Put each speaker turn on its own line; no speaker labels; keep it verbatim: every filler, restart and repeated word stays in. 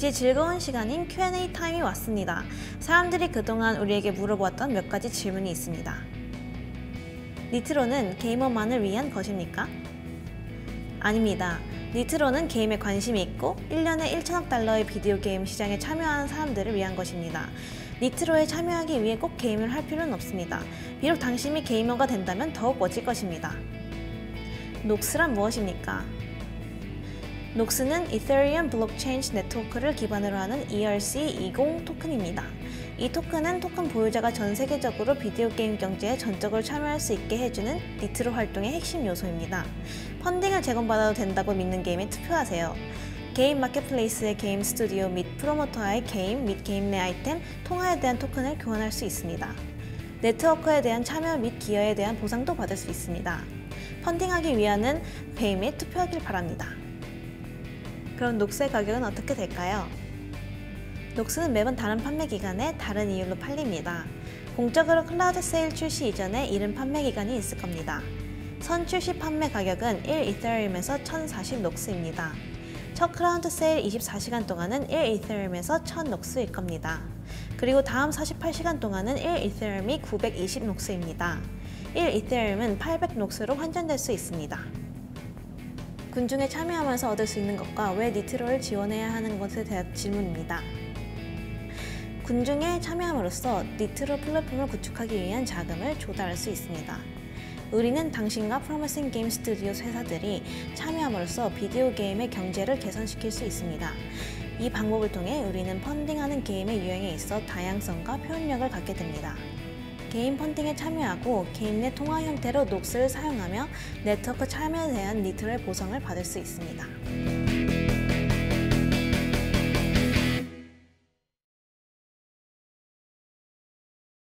이제 즐거운 시간인 큐 앤 에이 타임이 왔습니다. 사람들이 그동안 우리에게 물어보았던 몇 가지 질문이 있습니다. 니트로는 게이머만을 위한 것입니까? 아닙니다. 니트로는 게임에 관심이 있고 일 년에 천억 달러의 비디오 게임 시장에 참여하는 사람들을 위한 것입니다. 니트로에 참여하기 위해 꼭 게임을 할 필요는 없습니다. 비록 당신이 게이머가 된다면 더욱 멋질 것입니다. 녹스란 무엇입니까? 녹스는 이더리움 블록체인 네트워크를 기반으로 하는 이 알 씨 이십 토큰입니다. 이 토큰은 토큰 보유자가 전 세계적으로 비디오 게임 경제에 전적으로 참여할 수 있게 해주는 니트로 활동의 핵심 요소입니다. 펀딩을 제공받아도 된다고 믿는 게임에 투표하세요. 게임 마켓플레이스의 게임 스튜디오 및 프로모터와의 게임 및 게임 내 아이템, 통화에 대한 토큰을 교환할 수 있습니다. 네트워크에 대한 참여 및 기여에 대한 보상도 받을 수 있습니다. 펀딩하기 위한은 페이 및 투표하길 바랍니다. 그럼 녹스의 가격은 어떻게 될까요? 녹스는 매번 다른 판매 기간에 다른 이율로 팔립니다. 공적으로 클라우드 세일 출시 이전에 이른 판매 기간이 있을 겁니다. 선 출시 판매 가격은 일 이더리움에서 천사십 녹스입니다. 첫 클라우드 세일 이십사 시간 동안은 일 이더리움에서 천 녹스일 겁니다. 그리고 다음 사십팔 시간 동안은 일 이더리움이 구백이십 녹스입니다. 일 이더리움은 팔백 녹스로 환전될 수 있습니다. 군중에 참여하면서 얻을 수 있는 것과 왜 니트로를 지원해야 하는 것에 대한 질문입니다. 군중에 참여함으로써 니트로 플랫폼을 구축하기 위한 자금을 조달할 수 있습니다. 우리는 당신과 프로미싱 게임 스튜디오 회사들이 참여함으로써 비디오 게임의 경제를 개선시킬 수 있습니다. 이 방법을 통해 우리는 펀딩하는 게임의 유형에 있어 다양성과 표현력을 갖게 됩니다. 게임 펀딩에 참여하고 게임 내 통화 형태로 녹스를 사용하며 네트워크 참여에 대한 니트로의 보상을 받을 수 있습니다.